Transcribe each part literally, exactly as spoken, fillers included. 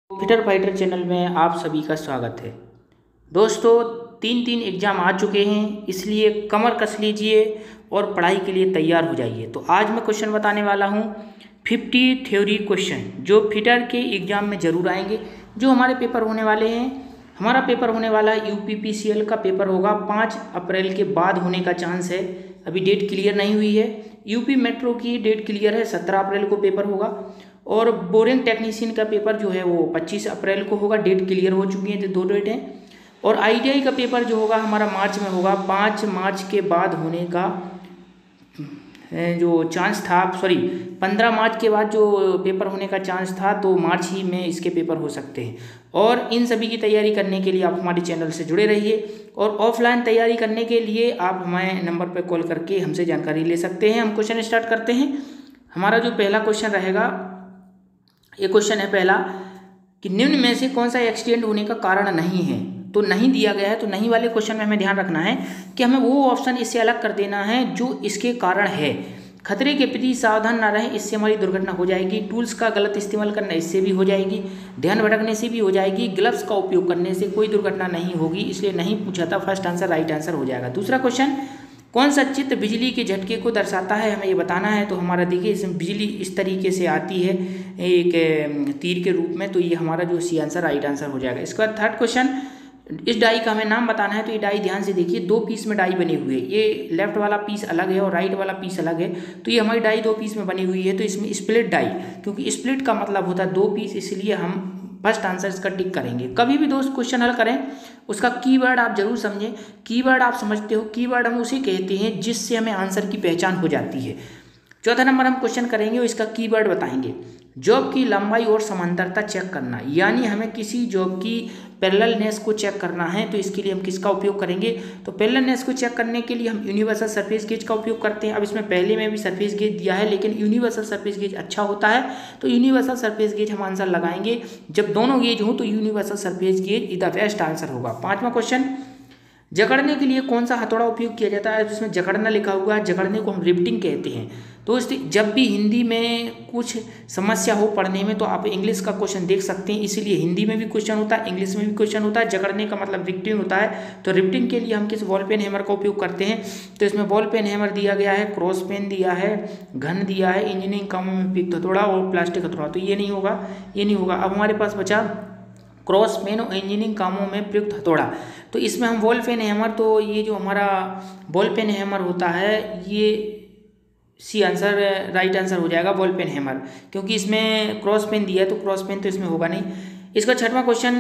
Fitter fighter channel में आप सभी का स्वागत है। दोस्तों, तीन तीन एग्ज़ाम आ चुके हैं, इसलिए कमर कस लीजिए और पढ़ाई के लिए तैयार हो जाइए। तो आज मैं क्वेश्चन बताने वाला हूं पचास थ्योरी क्वेश्चन जो फिटर के एग्ज़ाम में ज़रूर आएंगे। जो हमारे पेपर होने वाले हैं, हमारा पेपर होने वाला है यूपीपीसीएल का पेपर होगा पाँच अप्रैल के बाद होने का चांस है। अभी डेट क्लियर नहीं हुई है। यूपी मेट्रो की डेट क्लियर है, सत्रह अप्रैल को पेपर होगा। और बोरिंग टेक्नीशियन का पेपर जो है वो पच्चीस अप्रैल को होगा, डेट क्लियर हो चुकी है, तो दो डेट हैं। और आईटीआई का पेपर जो होगा हमारा मार्च में होगा, पाँच मार्च के बाद होने का जो चांस था, सॉरी पंद्रह मार्च के बाद जो पेपर होने का चांस था, तो मार्च ही में इसके पेपर हो सकते हैं। और इन सभी की तैयारी करने के लिए आप हमारे चैनल से जुड़े रहिए। और ऑफलाइन तैयारी करने के लिए आप हमारे नंबर पर कॉल करके हमसे जानकारी ले सकते हैं। हम क्वेश्चन स्टार्ट करते हैं। हमारा जो पहला क्वेश्चन रहेगा, ये क्वेश्चन है पहला कि निम्न में से कौन सा एक्सीडेंट होने का कारण नहीं है। तो नहीं दिया गया है, तो नहीं वाले क्वेश्चन में हमें ध्यान रखना है कि हमें वो ऑप्शन इससे अलग कर देना है जो इसके कारण है। खतरे के प्रति सावधान ना रहें, इससे हमारी दुर्घटना हो जाएगी। टूल्स का गलत इस्तेमाल करना, इससे भी हो जाएगी। ध्यान भटकने से भी हो जाएगी। ग्लव्स का उपयोग करने से कोई दुर्घटना नहीं होगी, इसलिए नहीं पूछा था। फर्स्ट आंसर राइट आंसर हो जाएगा। दूसरा क्वेश्चन, कौन सा चित्र बिजली के झटके को दर्शाता है, हमें ये बताना है। तो हमारा देखिए, इसमें बिजली इस तरीके से आती है एक तीर के रूप में, तो ये हमारा जो सी आंसर राइट आंसर हो जाएगा। इसके बाद थर्ड क्वेश्चन, इस डाई का हमें नाम बताना है। तो ये डाई ध्यान से देखिए, दो पीस में डाई बनी हुई है। ये लेफ्ट वाला पीस अलग है और राइट वाला पीस अलग है, तो ये हमारी डाई दो पीस में बनी हुई है। तो इसमें स्प्लिट डाई, क्योंकि स्प्लिट का मतलब होता है दो पीस, इसलिए हम फर्स्ट आंसर इसका टिक करेंगे। कभी भी दोस्त क्वेश्चन हल करें, उसका कीवर्ड आप जरूर समझें। कीवर्ड आप समझते हो, कीवर्ड हम उसे कहते हैं जिससे हमें आंसर की पहचान हो जाती है। चौथा नंबर हम क्वेश्चन करेंगे और इसका कीवर्ड बताएंगे। जॉब की लंबाई और समांतरता चेक करना, यानी हमें किसी जॉब की पैरेललनेस को चेक करना है, तो इसके लिए हम किसका उपयोग करेंगे। तो पैरेललनेस को चेक करने के लिए हम यूनिवर्सल सरफेस गेज का उपयोग करते हैं। अब इसमें पहले में भी सरफेस गेज दिया है, लेकिन यूनिवर्सल सरफेस गेज अच्छा होता है, तो यूनिवर्सल सरफेस गेज हम आंसर लगाएंगे। जब दोनों गेज हो तो universal surface gauge is the best answer होगा। पांचवा क्वेश्चन, जकड़ने के लिए कौन सा हथौड़ा उपयोग किया जाता है। जिसमें जकड़ना लिखा हुआ है, जकड़ने को हम रिवेटिंग कहते हैं। दोस्त, जब भी हिंदी में कुछ समस्या हो पढ़ने में, तो आप इंग्लिश का क्वेश्चन देख सकते हैं। इसीलिए हिंदी में भी क्वेश्चन होता है, इंग्लिश में भी क्वेश्चन होता है। जकड़ने का मतलब रिवेटिंग होता है, तो रिवेटिंग के लिए हम किस बॉल पेन हैमर का उपयोग करते हैं। तो इसमें बॉल पेन हैमर दिया गया है, क्रॉस पेन दिया है, घन दिया है, इंजीनियरिंग कामों में पिक हथौड़ा और प्लास्टिक हथौड़ा, तो ये नहीं होगा, ये नहीं होगा। अब हमारे पास बचा क्रॉस पेन और इंजीनियरिंग कामों में प्रयुक्त हथौड़ा। तो इसमें हम बॉल पेन हैमर, तो ये जो हमारा बॉल पेन हैमर होता है, ये सी आंसर राइट आंसर हो जाएगा, बॉल पेन हैमर, क्योंकि इसमें क्रॉस पेन दिया है, तो क्रॉस पेन तो इसमें होगा नहीं। इसका छठवां क्वेश्चन,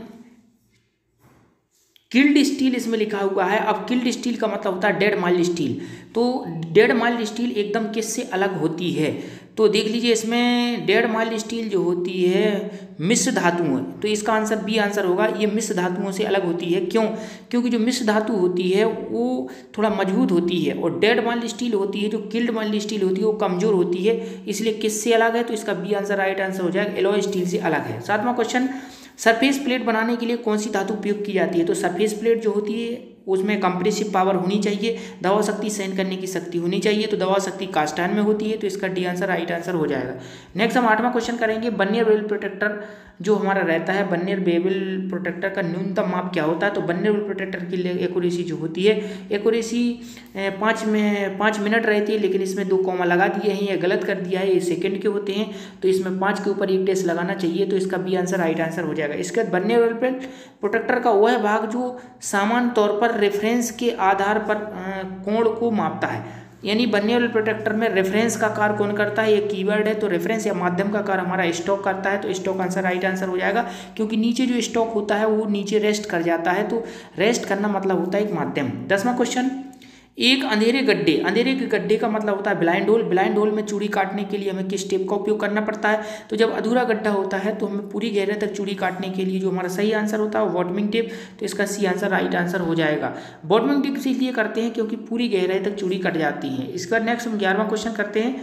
किल्ड स्टील इसमें लिखा हुआ है। अब किल्ड स्टील का मतलब होता है डेड माइल्ड स्टील। तो डेड माइल्ड स्टील एकदम किससे अलग होती है। तो देख लीजिए, इसमें डेड माइल्ड स्टील जो होती है मिश्र धातुओं, तो इसका आंसर बी आंसर होगा। ये मिश्र धातुओं से अलग होती है। क्यों? क्योंकि जो मिश्र धातु होती है वो थोड़ा मजबूत होती है, और डेड माइल्ड स्टील होती है, जो किल्ड माइल्ड स्टील होती है, वो कमजोर होती है। इसलिए किससे अलग है, तो इसका बी आंसर राइट आंसर हो जाएगा, एलॉय स्टील से अलग है। सातवां क्वेश्चन, सरफेस प्लेट बनाने के लिए कौन सी धातु उपयोग की जाती है। तो सरफेस प्लेट जो होती है उसमें कंप्रेसिव पावर होनी चाहिए, दबाव शक्ति सहन करने की शक्ति होनी चाहिए। तो दबाव शक्ति कास्ट आयरन में होती है, तो इसका डी आंसर राइट आंसर हो जाएगा। नेक्स्ट हम आठवां क्वेश्चन करेंगे, बर्नियर बेवल प्रोटेक्टर जो हमारा रहता है, बर्नियर बेवल प्रोटेक्टर का न्यूनतम माप क्या होता है। तो बर्नियर बेवल प्रोटेक्टर की एक्यूरेसी जो होती है, एक्यूरेसी पाँच में पाँच मिनट रहती है, लेकिन इसमें दो कॉमा लगा दिए हैं, ये गलत कर दिया है, ये सेकंड के होते हैं, तो इसमें पाँच के ऊपर एक डेस लगाना चाहिए। तो इसका बी आंसर राइट आंसर हो जाएगा। इसके बाद बर्नियर बेवल प्रोटेक्टर का वह भाग जो सामान्य तौर पर रेफरेंस के आधार पर कोण को मापता है, यानी बर्नियर बेवल प्रोटेक्टर में रेफरेंस का कार्य कौन करता है, ये कीवर्ड है। तो रेफरेंस या माध्यम का कार्य हमारा स्टॉक करता है, तो स्टॉक आंसर राइट आंसर हो जाएगा। क्योंकि नीचे जो स्टॉक होता है वो नीचे रेस्ट कर जाता है, तो रेस्ट करना मतलब होता है एक माध्यम। दसवां क्वेश्चन, एक अंधेरे गड्ढे, अंधेरे के गड्ढे का मतलब होता है ब्लाइंड होल। ब्लाइंड होल में चूड़ी काटने के लिए हमें किस टेप का उपयोग करना पड़ता है। तो जब अधूरा गड्ढा होता है तो हमें पूरी गहराई तक चूड़ी काटने के लिए जो हमारा सही आंसर होता है वो बॉटमिंग टेप, तो इसका सी आंसर राइट आंसर हो जाएगा। बॉटमिंग टेप इसलिए करते हैं क्योंकि पूरी गहराई तक चूड़ी कट जाती है। इसका नेक्स्ट हम ग्यारहवां क्वेश्चन करते हैं,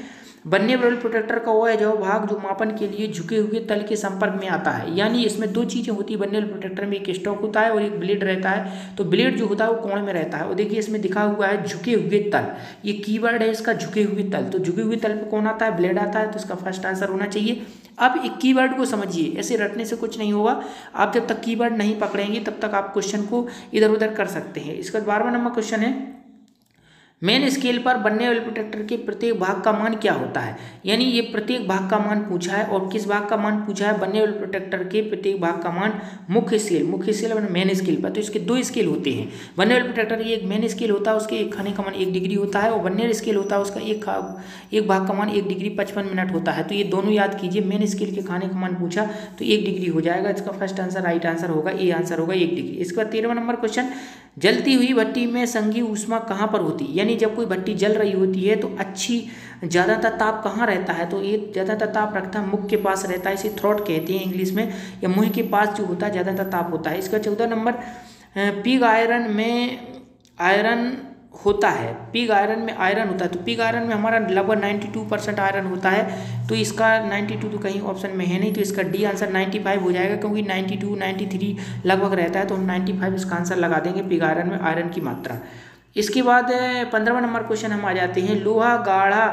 वल्नरेबल प्रोटेक्टर का वो है जो भाग जो मापन के लिए झुके हुए तल के संपर्क में आता है, यानी इसमें दो चीज़ें होती है वल्नरेबल प्रोटेक्टर में, एक स्टॉक होता है और एक ब्लेड रहता है। तो ब्लेड जो होता है वो कोण में रहता है और देखिए इसमें दिखा हुआ है झुके हुए तल, ये कीवर्ड है इसका झुके हुए तल। तो झुके हुए तल पे कौन आता है? ब्लेड आता है। तो इसका फर्स्ट आंसर होना चाहिए। अब एक कीवर्ड को समझिए, ऐसे रटने से कुछ नहीं होगा, आप जब तक कीवर्ड नहीं पकड़ेंगे तब तक आप क्वेश्चन को इधर उधर कर सकते हैं। इसका बारहवां नंबर क्वेश्चन है, मेन स्केल पर वल्नरेबल प्रोटेक्टर के प्रत्येक भाग का मान क्या होता है, यानी ये प्रत्येक भाग का मान पूछा है। और किस भाग का मान पूछा है? वल्नरेबल प्रोटेक्टर के प्रत्येक भाग का मान मुख्य स्केल, मुख्य स्केल और मेन स्केल पर। तो इसके दो स्केल होते हैं। वल्नरेबल प्रोटेक्टर की एक मेन स्केल होता है, उसके एक खाने का मान एक डिग्री होता है, और वल्नरेबल स्केल होता है उसका एक एक भाग का मान एक डिग्री पचपन मिनट होता है। तो ये दोनों याद कीजिए। मेन स्केल के खाने का मान पूछा तो एक डिग्री हो जाएगा। इसका फर्स्ट आंसर राइट आंसर होगा, ए आंसर होगा एक डिग्री। इसके बाद तेरहवां नंबर क्वेश्चन, जलती हुई भट्टी में संघीय ऊष्मा कहाँ पर होती है, यानी जब कोई भट्टी जल रही होती है तो अच्छी ज़्यादातर ताप कहाँ रहता है? तो ये ज़्यादातर ताप रखता है मुख के पास रहता है, इसे थ्रोट कहते हैं इंग्लिश में, या मुंह के पास जो होता है ज़्यादातर ताप होता है। इसका चौदह नंबर, पिग आयरन में आयरन होता है, पिग आयरन में आयरन होता है। तो पिग आयरन में हमारा लगभग बानवे परसेंट आयरन होता है। तो इसका बानवे तो कहीं ऑप्शन में है नहीं, तो इसका डी आंसर पचानवे हो जाएगा, क्योंकि बानवे तिरानवे लगभग रहता है। तो हम पचानवे इसका आंसर लगा देंगे, पिग आयरन में आयरन की मात्रा। इसके बाद पंद्रहवां नंबर क्वेश्चन हम आ जाते हैं, लोहा गाढ़ा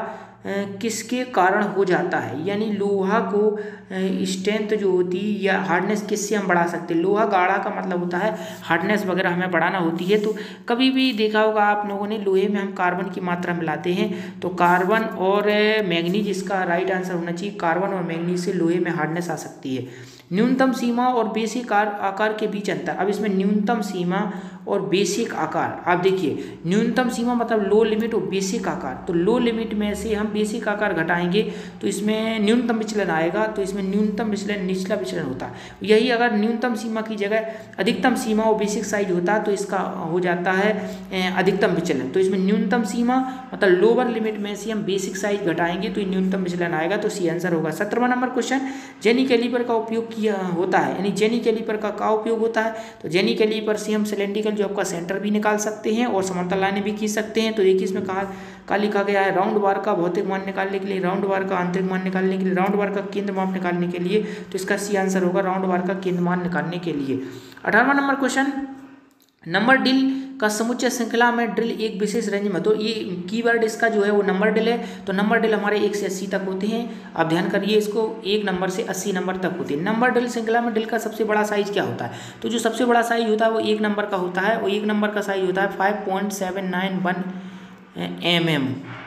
किसके कारण हो जाता है, यानी लोहा को स्ट्रेंथ जो होती है या हार्डनेस किससे हम बढ़ा सकते हैं। लोहा गाढ़ा का मतलब होता है हार्डनेस वगैरह हमें बढ़ाना होती है। तो कभी भी देखा होगा आप लोगों ने, लोहे में हम कार्बन की मात्रा मिलाते हैं, तो कार्बन और मैंगनीज इसका राइट आंसर होना चाहिए। कार्बन और मैंगनीज से लोहे में हार्डनेस आ सकती है। न्यूनतम सीमा और बेसिक आकार के बीच अंतर, अब इसमें न्यूनतम सीमा और बेसिक आकार, आप देखिए न्यूनतम सीमा मतलब लो लिमिट और बेसिक आकार। तो लो लिमिट में से हम बेसिक आकार घटाएंगे तो इसमें न्यूनतम विचलन आएगा, तो इसमें न्यूनतम विचलन निचला विचलन होता है। यही अगर न्यूनतम सीमा की जगह अधिकतम सीमा और बेसिक साइज होता है तो इसका हो जाता है अधिकतम विचलन। तो इसमें न्यूनतम सीमा मतलब लोअर लिमिट में से हम बेसिक साइज घटाएंगे तो न्यूनतम विचलन आएगा, तो सी आंसर होगा। सत्रहवां नंबर क्वेश्चन, जेनी कैलिपर का उपयोग किया होता है, यानी जेनी कैलिपर का क्या उपयोग होता है? तो जेनी कैलिपर से हम सिलेंड्रिकल जो आपका सेंटर भी निकाल सकते हैं और समांतर लाइनें भी खींच सकते हैं। तो देखिए इसमें कहा का लिखा गया है, राउंड बार का भौतिक मान निकालने के लिए, राउंड बार का आंतरिक मान निकालने के लिए, राउंड बार का केंद्र मान निकालने के लिए। तो इसका सी आंसर होगा राउंड बार का केंद्र मान निकालने के लिए। अठारहवां नंबर क्वेश्चन, नंबर ड्रिल का समुच्चय श्रृंखला में ड्रिल एक विशेष रेंज में, तो ये कीवर्ड इसका जो है वो नंबर ड्रिल है। तो नंबर ड्रिल हमारे एक से अस्सी तक होते हैं, आप ध्यान करिए इसको, एक नंबर से अस्सी नंबर तक होते हैं। नंबर ड्रिल श्रृंखला में ड्रिल का सबसे बड़ा साइज क्या होता है? तो जो सबसे बड़ा साइज होता है वो एक नंबर का होता है, और एक नंबर का साइज होता है five point seven nine one M M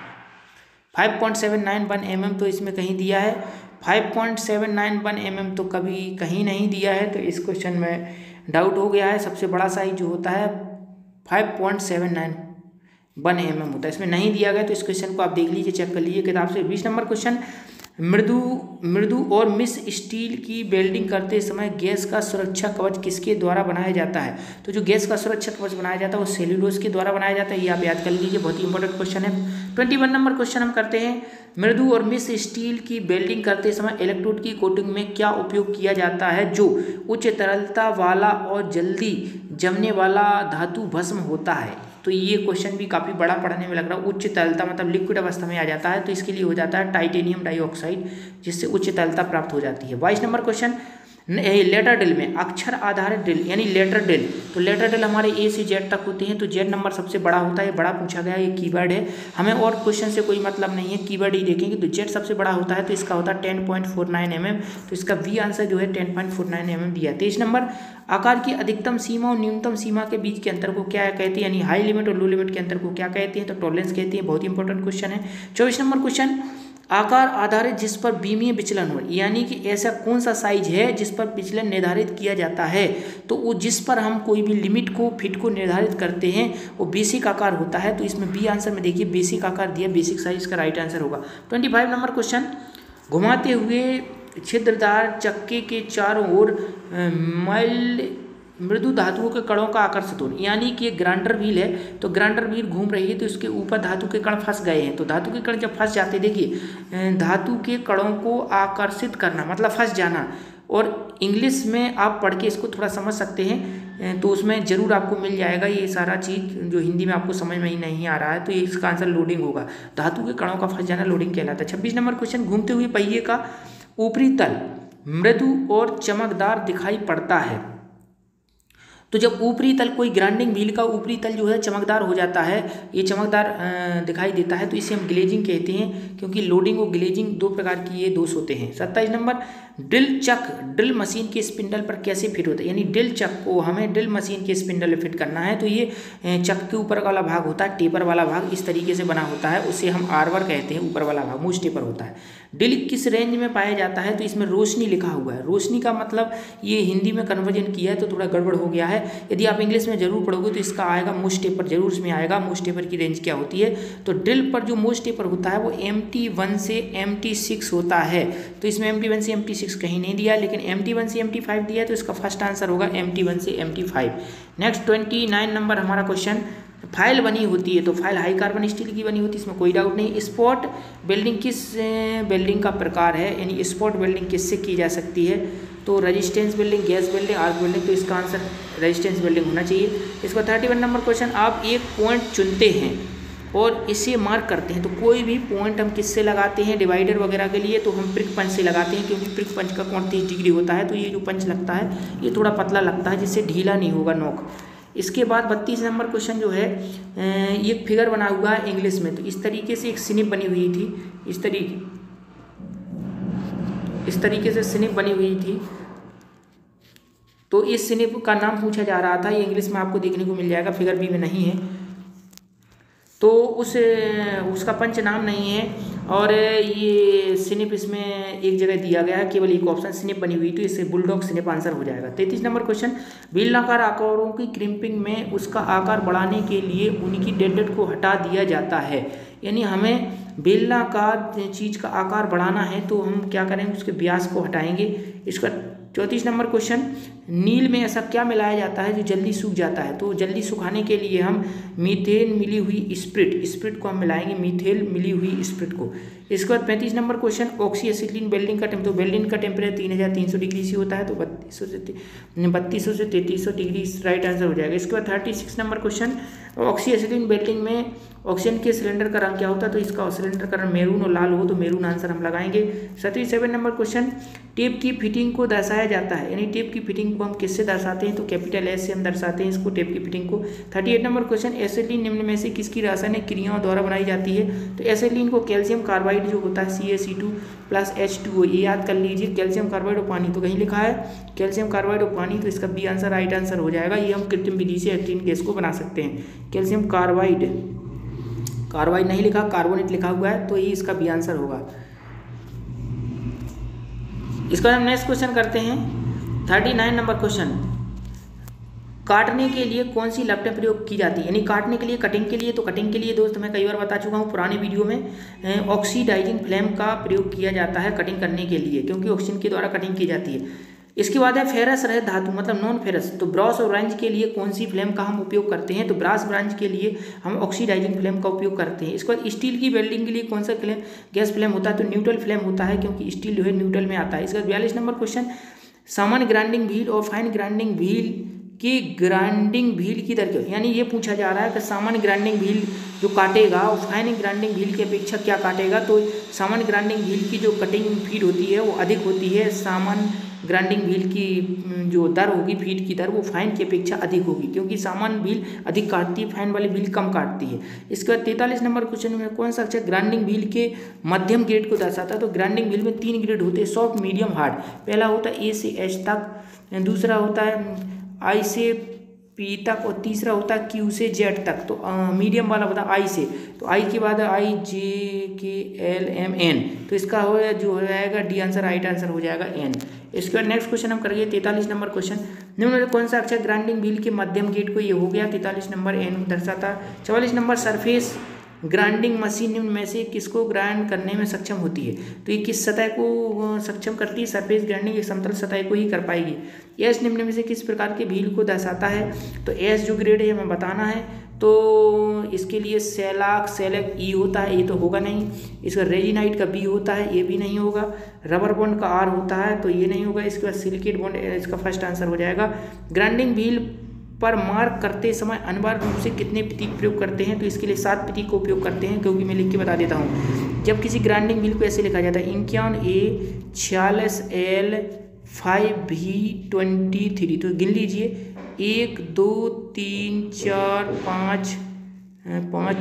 five point seven nine one M M तो इसमें कहीं दिया है, five point seven nine one M M तो कभी कहीं नहीं दिया है, तो इस क्वेश्चन में डाउट हो गया है। सबसे बड़ा साइज जो होता है five point seven nine one M M होता है, इसमें नहीं दिया गया, तो इस क्वेश्चन को आप देख लीजिए, चेक कर लीजिए किताब से। बीस नंबर क्वेश्चन, मृदु मृदु और मिस स्टील की वेल्डिंग करते समय गैस का सुरक्षा कवच किसके द्वारा बनाया जाता है? तो जो गैस का सुरक्षा कवच बनाया जाता है वो सेल्यूलोज के द्वारा बनाया जाता है, ये आप याद कर लीजिए, बहुत ही इंपॉर्टेंट क्वेश्चन है। ट्वेंटी वन नंबर क्वेश्चन हम करते हैं, मृदु और मिस स्टील की वेल्डिंग करते समय इलेक्ट्रोड की कोटिंग में क्या उपयोग किया जाता है जो उच्च तरलता वाला और जल्दी जमने वाला धातु भस्म होता है? तो ये क्वेश्चन भी काफ़ी बड़ा पढ़ने में लग रहा है। उच्च तरलता मतलब लिक्विड अवस्था में आ जाता है, तो इसके लिए हो जाता है टाइटेनियम डाइऑक्साइड, जिससे उच्च तरलता प्राप्त हो जाती है। बाईस नंबर क्वेश्चन, लेटर ड्रिल में अक्षर आधारित ड्रिल यानी लेटर ड्रिल, तो लेटर ड्रिल हमारे ए से जेड तक होते हैं, तो जेड नंबर सबसे बड़ा होता है, बड़ा पूछा गया, ये कीवर्ड है, हमें और क्वेश्चन से कोई मतलब नहीं है, कीवर्ड ही देखेंगे। तो जेड सबसे बड़ा होता है, तो इसका होता है ten point four nine M M, तो इसका बी आंसर जो है ten point four nine M M दिया है। तेईस नंबर, आकार की अधिकतम सीमा और न्यूनतम सीमा के बीच के अंतर को क्या कहते हैं, यानी हाई लिमिट और लो लिमिट के अंतर को क्या कहते हैं? तो टॉलरेंस कहते हैं, बहुत ही इंपॉर्टेंट क्वेश्चन है। चौबीस नंबर क्वेश्चन, आकार आधारित जिस पर बीमीय विचलन हो, यानी कि ऐसा कौन सा साइज है जिस पर विचलन निर्धारित किया जाता है? तो वो जिस पर हम कोई भी लिमिट को फिट को निर्धारित करते हैं वो बेसिक आकार होता है, तो इसमें बी आंसर में देखिए बेसिक आकार दिया, बेसिक साइज का राइट आंसर होगा। ट्वेंटी फाइव नंबर क्वेश्चन, घुमाते हुए छिद्रदार चक्के के चारों ओर मैल मृदु धातुओं के कणों का आकर्षित होना, यानी कि ग्राइंडर व्हील है, तो ग्राइंडर व्हील घूम रही है, तो इसके ऊपर धातु के कण फंस गए हैं। तो धातु के कण जब फंस जाते, देखिए धातु के कणों को आकर्षित करना मतलब फंस जाना, और इंग्लिश में आप पढ़ के इसको थोड़ा समझ सकते हैं तो उसमें ज़रूर आपको मिल जाएगा ये सारा चीज़ जो हिंदी में आपको समझ में ही नहीं आ रहा है। तो ये इसका आंसर लोडिंग होगा। धातु के कणों का फंस जाना लोडिंग कहलाता है। छब्बीस नंबर क्वेश्चन, घूमते हुए पहिए का ऊपरी तल मृदु और चमकदार दिखाई पड़ता है। तो जब ऊपरी तल कोई ग्राइंडिंग व्हील का ऊपरी तल जो है चमकदार हो जाता है, ये चमकदार दिखाई देता है, तो इसे हम ग्लेजिंग कहते हैं, क्योंकि लोडिंग और ग्लेजिंग दो प्रकार की ये दोष होते हैं। सत्ताईस number, drill chuck drill machine के स्पिंडल पर कैसे फिट होता है, यानी ड्रिल चक को हमें ड्रिल मशीन के स्पिंडल में फिट करना है। तो ये चक के ऊपर वाला भाग होता है, टेपर वाला भाग इस तरीके से बना होता है, उसे हम आर्वर कहते हैं। ऊपर वाला भाग मूज टेपर होता है। ड्रिल किस रेंज में पाया जाता है, तो इसमें रोशनी लिखा हुआ है। रोशनी का मतलब ये हिंदी में कन्वर्जन किया है तो थोड़ा गड़बड़ हो गया है। यदि आप इंग्लिश में जरूर पढ़ोगे तो इसका आएगा मूज टेपर, जरूर इसमें आएगा मूज टेपर की रेंज क्या होती है। तो ड्रिल पर जो मूज टेपर होता है वो एम टी वन से एम टी सिक्स होता है। तो इसमें एम टी वन से एम टी सिक्स कहीं नहीं दिया, लेकिन एम टी वन से एम टी फाइव दिया, तो इसका फर्स्ट आंसर होगा एम टी वन से M T five. Next twenty nine number हमारा क्वेश्चन, फाइल बनी होती है, तो फाइल हाई कार्बन स्टील की बनी होती है, इसमें कोई डाउट नहीं। स्पॉट वेल्डिंग किस वेल्डिंग का प्रकार है, यानी स्पॉट वेल्डिंग किससे की जा सकती है, तो resistance welding, gas welding, arc welding, तो इसका आंसर रेजिस्टेंस वेल्डिंग होना चाहिए। इसका थर्टी वन नंबर क्वेश्चन, आप एक पॉइंट चुनते हैं और इसे मार्क करते हैं, तो कोई भी पॉइंट हम किससे लगाते हैं, डिवाइडर वगैरह के लिए तो हम प्रिक पंच से लगाते हैं, क्योंकि प्रिक पंच का कोण तीस डिग्री होता है। तो ये जो पंच लगता है ये थोड़ा पतला लगता है, जिससे ढीला नहीं होगा नोक। इसके बाद बत्तीस नंबर क्वेश्चन जो है, ये फिगर बना हुआ है इंग्लिश में, तो इस तरीके से एक स्निप बनी हुई थी, इस तरीके इस तरीके से स्निप बनी हुई थी। तो इस स्निप का नाम पूछा जा रहा था, ये इंग्लिश में आपको देखने को मिल जाएगा, फिगर बी में नहीं है। तो उस उसका पंच नाम नहीं है, और ये स्निप इसमें एक जगह दिया गया है, केवल एक ऑप्शन स्निप बनी हुई, तो इससे बुलडॉग स्निप आंसर हो जाएगा। तैंतीस नंबर क्वेश्चन, बेलनाकार आकारों की क्रिम्पिंग में उसका आकार बढ़ाने के लिए उनकी डेड को हटा दिया जाता है, यानी हमें बेलनाकार चीज़ का आकार बढ़ाना है तो हम क्या करेंगे, उसके व्यास को हटाएंगे। इसका चौंतीस नंबर क्वेश्चन, नील में ऐसा क्या मिलाया जाता है जो जल्दी सूख जाता है, तो जल्दी सुखाने के लिए हम मीथेन मिली हुई स्प्रिट स्प्रिट को हम मिलाएंगे, मीथेल मिली हुई स्प्रिट को। इसके बाद पैंतीस number question, oxy acetylene welding का टेम्प तो वेल्डिंग का टेम्परेचर तीन हज़ार तीन सौ डिग्री से होता है, तो बत्तीस सौ से बत्तीस सौ से तैंतीस सौ डिग्री राइट आंसर हो जाएगा। इसके बाद thirty six number question, oxy acetylene welding में ऑक्सीजन के सिलेंडर का रंग क्या होता है, तो इसका सिलेंडर का रंग मैरून और लाल हो, तो मैरून आंसर हम लगाएंगे। सैंतीस नंबर क्वेश्चन, टेप की फिटिंग को दर्शाया जाता है, यानी टेप की फिटिंग को हम किससे दर्शाते हैं, तो कैपिटल एस से हम दर्शाते हैं इसको, टेप की फिटिंग को। अड़तीस नंबर क्वेश्चन, एसिटिलीन निम्न में से किसकी रासायनिक क्रियाओं द्वारा बनाई जाती है, तो एसिटिलीन को कैल्शियम कार्बाइड जो होता है C A C two plus H two O, ये याद कर लीजिए, कैल्शियम कार्बाइड और पानी, तो कहीं लिखा है कैल्शियम कार्बाइड और पानी, तो इसका बी आंसर राइट आंसर हो जाएगा। ये हम कृत्रिम विधि से एल्कीन गैस को बना सकते हैं। कैल्शियम कार्बाइड, कार्बाइड नहीं लिखा, कार्बोनेट लिखा हुआ है, तो ये इसका बी आंसर होगा। इसका हम नेक्स्ट क्वेश्चन करते हैं, थर्टी नाइन नंबर क्वेश्चन, काटने के लिए कौन सी लपटें प्रयोग की जाती है, यानी काटने के लिए, कटिंग के लिए, तो कटिंग के लिए दोस्त मैं कई बार बता चुका हूँ पुराने वीडियो में, ऑक्सीडाइजिंग फ्लेम का प्रयोग किया जाता है कटिंग करने के लिए, क्योंकि ऑक्सीजन के द्वारा कटिंग की जाती है। इसके बाद है फेरस रहित धातु मतलब नॉन फेरस, तो ब्रॉस और ब्रांच के लिए कौन सी फ्लेम का हम उपयोग करते हैं, तो ब्रास ब्रांच के लिए हम ऑक्सीडाइजिंग फ्लेम का उपयोग करते हैं। इसके बाद स्टील की वेल्डिंग के लिए कौन सा फ्लेम गैस फ्लेम होता है, तो न्यूट्रल फ्लेम होता है, क्योंकि स्टील जो है न्यूट्रल में आता है। इसके बाद बयालीस नंबर क्वेश्चन, सामान्य ग्राइंडिंग व्हील और फाइन ग्राइंडिंग व्हील की ग्राइंडिंग व्हील की दर क्या, यानी ये पूछा जा रहा है कि सामान्य ग्राइंडिंग व्हील जो काटेगा और फाइन ग्राइंडिंग व्हील की अपेक्षा क्या काटेगा, तो सामान्य ग्राइंडिंग व्हील की जो कटिंग फीड होती है वो अधिक होती है, सामान्य ग्राइंडिंग व्हील की जो दर होगी फीड की दर वो फाइन की अपेक्षा अधिक होगी, क्योंकि सामान्य व्हील अधिक काटती है, फाइन वाली व्हील कम काटती है। इसके बाद तैंतालीस नंबर क्वेश्चन में कौन सा अक्षर ग्राइंडिंग व्हील के मध्यम ग्रेड को दर्शाता है, तो ग्राइंडिंग व्हील में तीन ग्रेड होते हैं, सॉफ्ट मीडियम हार्ड। पहला होता है ए से एच तक, दूसरा होता है आई से पी तक, और तीसरा होता है क्यू से जेड तक। तो मीडियम वाला होता है आई से, तो आई के बाद आई जे के एल एम एन, तो इसका हो जो हो जाएगा डी आंसर राइट आंसर हो जाएगा एन। इसके बाद नेक्स्ट क्वेश्चन हम करेंगे तैंतालीस नंबर क्वेश्चन, निम्न में कौन सा अक्षर ग्राइंडिंग व्हील के मध्यम गेट को, ये हो गया तैंतालीस नंबर एन दर्शाता। चवालीस नंबर सरफेस ग्राइंडिंग मशीन निम्न में से किसको ग्राइंड करने में सक्षम होती है, तो ये किस सतह को सक्षम करती है, सरफेस ग्राइंडिंग एक समतल सतह को ही कर पाएगी। एस निम्न में से किस प्रकार के व्हील को दर्शाता है, तो एस जो ग्रेड है हमें बताना है, तो इसके लिए सेलाक सेलेक ई होता है, ये तो होगा नहीं। इसका रेजिनाइट का बी होता है, ये भी नहीं होगा। रबर बॉन्ड का आर होता है, तो ये नहीं होगा। इसके बाद सिलिकेट बॉन्ड, इसका फर्स्ट आंसर हो जाएगा। ग्राइंडिंग व्हील पर मार्क करते समय अनिवार्य रूप से कितने प्रतीक प्रयोग करते हैं, तो इसके लिए सात प्रतीक का उपयोग करते हैं, क्योंकि मैं लिख के बता देता हूँ। जब किसी ग्राइंडिंग व्हील को ऐसे लिखा जाता है इक्यावन ए छियालीस L five V twenty three, तो गिन लीजिए एक दो तीन चार पाँच पाँच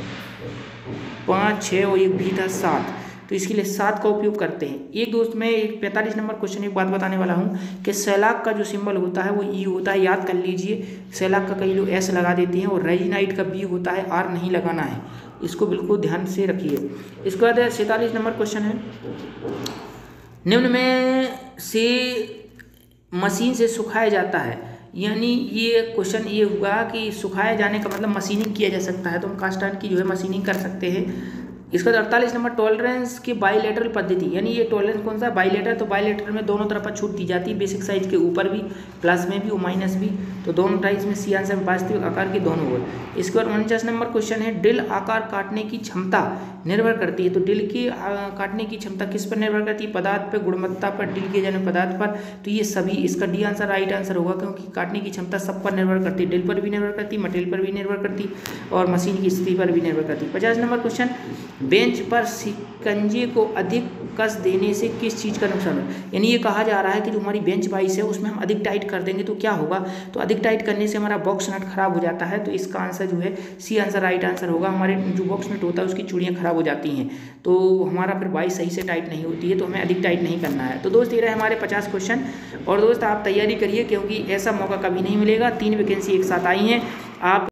पाँच छः और एक भी था सात, तो इसके लिए सात का उपयोग करते हैं। एक दोस्त मैं एक पैंतालीस नंबर क्वेश्चन एक बात बताने वाला हूँ कि सैलाक का जो सिंबल होता है वो ई होता है, याद कर लीजिए। सैलाक का कई लोग एस लगा देते हैं, और रेजिनाइट का बी होता है, आर नहीं लगाना है, इसको बिल्कुल ध्यान से रखिए। इसके बाद सैंतालीस नंबर क्वेश्चन है, निम्न में से मशीन से सुखाया जाता है, यानी ये क्वेश्चन ये हुआ कि सुखाए जाने का मतलब मशीनिंग किया जा सकता है, तो हम कास्ट आयरन की जो है मशीनिंग कर सकते हैं। इसका अड़तालीस नंबर टॉलरेंस की बाइलेटरल पद्धति, यानी ये टॉलरेंस कौन सा है, बाइलेटर, तो बाइलेटर में दोनों तरफ छूट दी जाती है, बेसिक साइज के ऊपर भी, प्लस में भी और माइनस भी, तो दोनों टाइप्स में सी आंसर में वास्तविक आकार के दोनों ओर। इसके बाद उनचास नंबर क्वेश्चन है, ड्रिल आकार काटने की क्षमता निर्भर करती है, तो ड्रिल की काटने की क्षमता किस पर निर्भर करती है, पदार्थ पर, गुणवत्ता पर, ड्रिल किए जाने पदार्थ पर, तो ये सभी, इसका डी आंसर राइट आंसर होगा, क्योंकि काटने की क्षमता सब पर निर्भर करती है, ड्रिल पर भी निर्भर करती है, मटेरियल पर भी निर्भर करती है, और मशीन की स्थिति पर भी निर्भर करती है। पचास नंबर क्वेश्चन, बेंच पर शिकंजे को अधिक कस देने से किस चीज़ का नुकसान है, यानी ये कहा जा रहा है कि जो हमारी बेंच बाइस है उसमें हम अधिक टाइट कर देंगे तो क्या होगा, तो अधिक टाइट करने से हमारा बॉक्स नट खराब हो जाता है, तो इसका आंसर जो है सी आंसर राइट आंसर होगा। हमारे जो बॉक्स नट होता है उसकी चूड़ियाँ खराब हो जाती हैं, तो हमारा फिर बाइस सही से टाइट नहीं होती है, तो हमें अधिक टाइट नहीं करना है। तो दोस्त ये रहे हमारे पचास क्वेश्चन, और दोस्त आप तैयारी करिए, क्योंकि ऐसा मौका कभी नहीं मिलेगा। तीन वैकेंसी एक साथ आई हैं, आप